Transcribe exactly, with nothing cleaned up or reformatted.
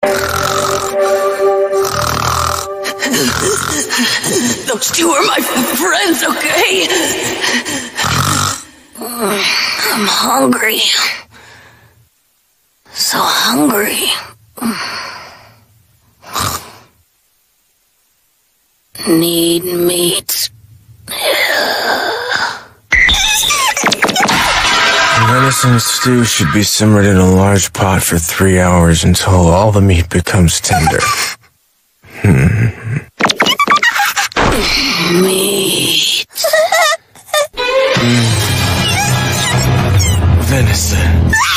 Those two are my friends, okay? I'm hungry. So hungry. Need meat. Venison stew should be simmered in a large pot for three hours until all the meat becomes tender. Hmm. Meat. Venison.